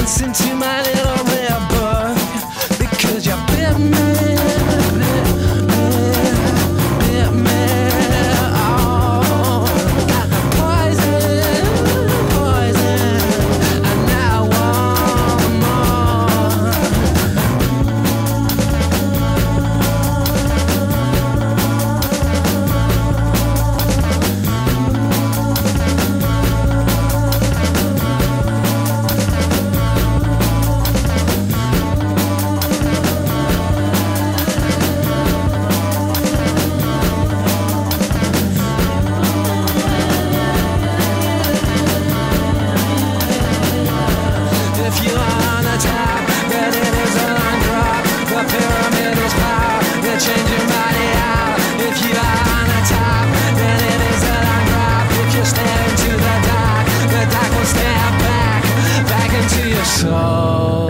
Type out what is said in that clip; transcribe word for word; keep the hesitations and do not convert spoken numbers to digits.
once into my little red book, because you bit me, bit me, bit me. Oh, got the poison, poison, and now I want more. If you're on the top, then it is a long drop. The pyramid is power, you change your body out. If you are on the top, then it is a long drop. If you stare into the dark, the dark will stare back, back into your soul.